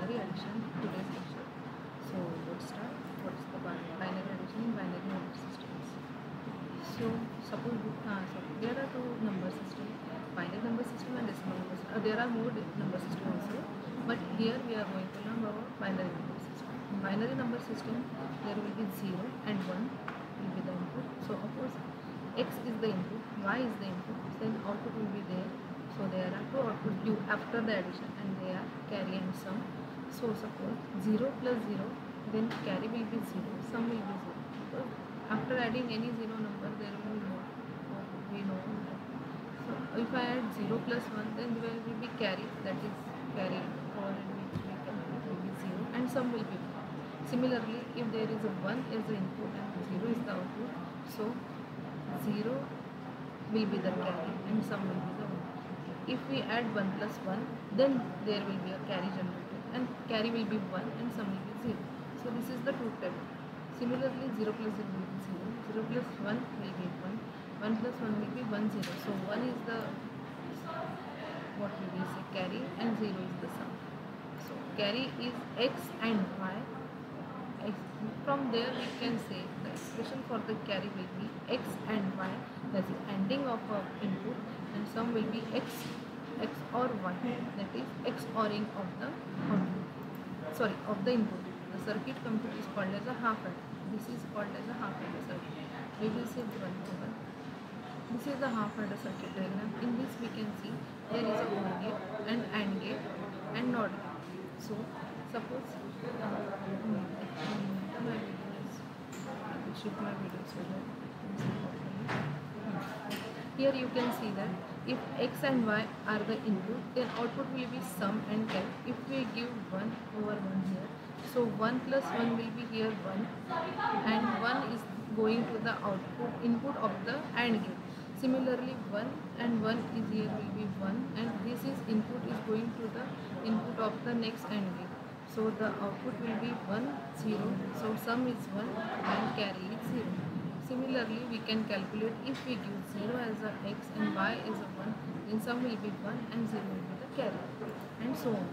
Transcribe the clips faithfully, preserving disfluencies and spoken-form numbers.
binary addition today's lecture. So let's start. What is the binary addition in binary number systems? So suppose uh, so there are two number systems, binary number system and decimal number system. Uh, there are more number systems also, but here we are going to learn about binary number system. In binary number system, there will be zero and one will be the input. So of course x is the input, y is the input, then output will be there. So there are two outputs due after the addition and they are carry and sum. So suppose zero plus zero, then carry will be zero, sum will be zero. So after adding any zero number, there will be more. We know that. So if I add zero plus one, then there will be carry, that is carry forward, which we can it will be zero and sum will be one. Similarly, if there is a one as the input and zero is the output, so zero will be the carry and sum will be the one. If we add one plus one, then there will be a carry generated and carry will be one and sum will be zero. So this is the truth table. Similarly, zero plus zero will be zero, zero plus one will be one, one plus one will be one, zero. So one is the, what we will say, carry, and zero is the sum. So carry is x and y. X. From there we can say the expression for the carry will be x and y, that is ending of a input, and sum will be x, x or y, that is x ORing of the output, sorry, of the input. The circuit computer is called as a half adder. This is called as a half adder circuit. We will see one by one. This is the half adder circuit diagram. In this we can see there is a OR gate and AND gate and NOT gate. So suppose uh, hmm, my videos, I will shift my video so that you can see properly. Here you can see that if x and y are the input, then output will be sum and carry. If we give one over one here, so one plus one will be here one, and one is going to the output input of the AND gate. Similarly, one and one is here will be one, and this is input is going to the input of the next AND gate. So the output will be one, zero. So sum is one and carry is zero. Similarly, we can calculate if we give zero as a x and y as a one, then sum will be one and zero will be the carry, and so on.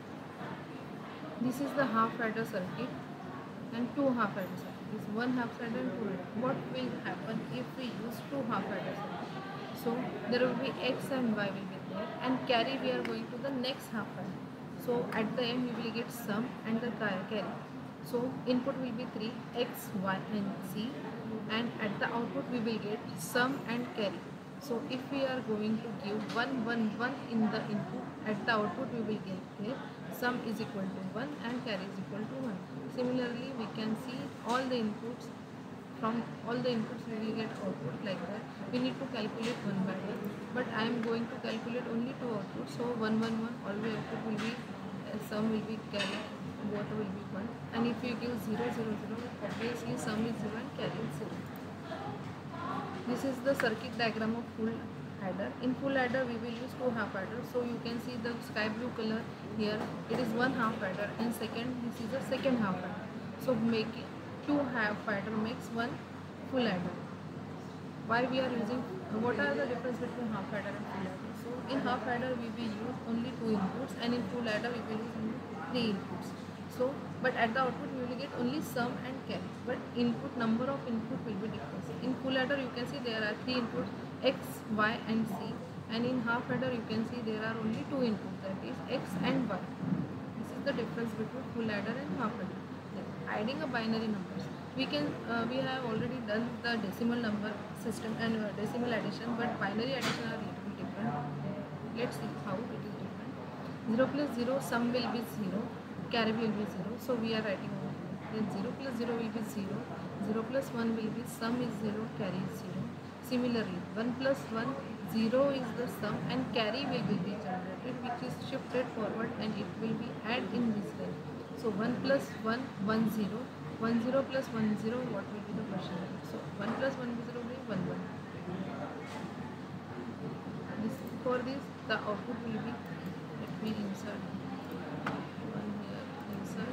This is the half adder circuit and two half adder circuits. One half adder and two adder. What will happen if we use two half adder circuits? So there will be x and y will be there, and carry we are going to the next half adder. So at the end we will get sum and the carry. So input will be three, x, y and z, and at the output we will get sum and carry. So if we are going to give one, one, one in the input, at the output we will get here sum is equal to one and carry is equal to one. Similarly, we can see all the inputs, from all the inputs we will get output like that. We need to calculate one by one, but I am going to calculate only two outputs. So one, one, one, always output will be uh, sum will be carry, both will be one, and if you give zero, zero, zero, obviously sum is zero and carry is zero. This is the circuit diagram of full adder. In full adder we will use two half adders. So you can see the sky blue color here, it is one half adder, and second this is the second half adder. So making two half adder makes one full adder. Why we are using, what are the difference between half adder and full adder? So in half adder we will use only two inputs, and in full adder we will use only three inputs. So but at the output we will get only sum and carry, but input number of input will be different. In full adder you can see there are three inputs, x, y and z, and in half adder you can see there are only two inputs, that is x and y. This is the difference between full adder and half adder. Then adding a binary numbers, we can uh, we have already done the decimal number system and uh, decimal addition, but binary addition are little bit different. Let's see how it is different. Zero plus zero, sum will be zero, carry will be zero. So we are writing over here. Then zero plus zero will be zero, zero plus one will be sum is zero, carry is zero. Similarly, one plus one, zero is the sum and carry will be generated, which is shifted forward and it will be add in this way. So one plus one, one, zero, one, zero plus one, zero, what will be the question? So one plus one, zero will be one, one. This, for this, the output will be, let me insert one here, insert.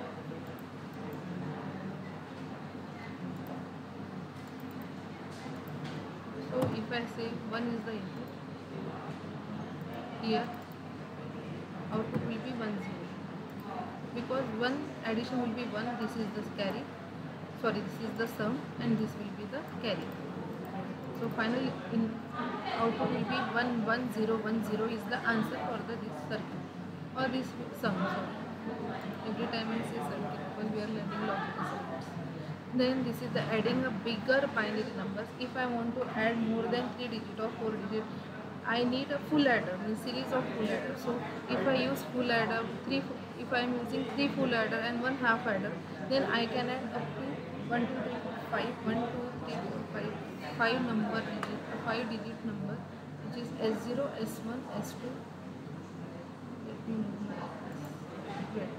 So if I say one is the input, here output will be one, zero. because one addition will be one, this is the carry, sorry, this is the sum, and this will be the carry. So finally in output will be one one zero one zero is the answer for the this circuit or this sum. So every time I say circuit because we are learning logical circuits. Then this is the adding a bigger binary numbers. If I want to add more than three digit or four digit, I need a full adder, a series of full adder. So if I use full adder, three, if I am using three full adder and one half adder, then I can add up to one, two, three, four, five, one, two, three, four, five, five number digit, a five digit number, which is S zero, S one, S two. Let me move my yes.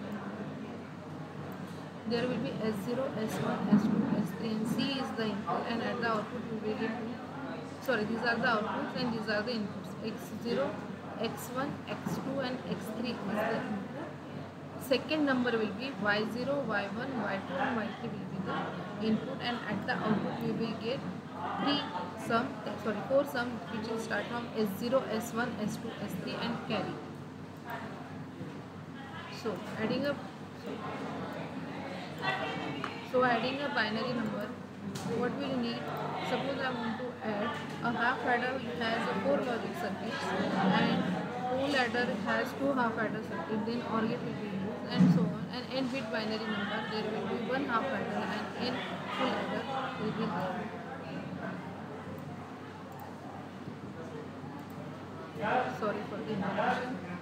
There will be S zero, S one, S two, S three, and C is the input, and at the output we will get sorry, these are the outputs and these are the inputs. X zero, X one, X two and X three is the input. Second number will be Y zero, Y one, Y two and Y three will be the input, and at the output we will get three sum, sorry, four sum which will start from S zero, S one, S two, S three and carry. So adding up so adding a binary number, what we will need, suppose I want to add a half adder which has a four logic circuits and full adder has two half adder circuits, then OR gate will be used and so on, and n bit binary number there will be one half adder and n full adder will be there. Sorry for the interruption.